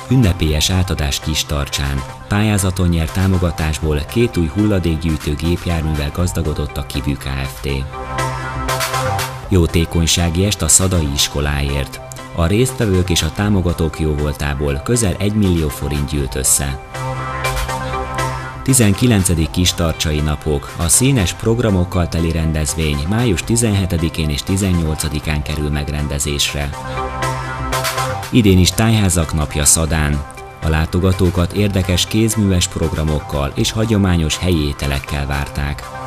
Ünnepélyes átadás Kistarcsán. Pályázaton nyert támogatásból 2 új hulladékgyűjtő gépjárművel gazdagodott a Kivű Kft. Jótékonysági est a Szadai iskoláért. A résztvevők és a támogatók jóvoltából közel 1 millió forint gyűlt össze. 19. Kistarcsai napok. A színes programokkal teli rendezvény május 17-én és 18-án kerül megrendezésre. Idén is Tájházak napja Szadán. A látogatókat érdekes kézműves programokkal és hagyományos helyi ételekkel várták.